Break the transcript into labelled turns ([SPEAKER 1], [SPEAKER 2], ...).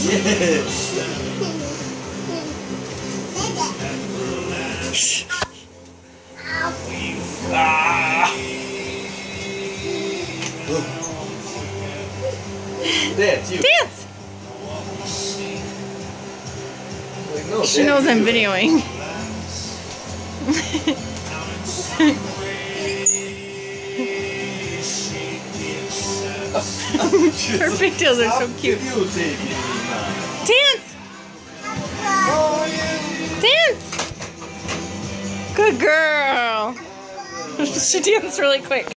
[SPEAKER 1] Yes. Ah. Dance, you.
[SPEAKER 2] Dance!
[SPEAKER 1] Like, no,
[SPEAKER 2] She knows I'm videoing. Her pigtails are so cute. Dance! Dance! Good girl! She danced really quick.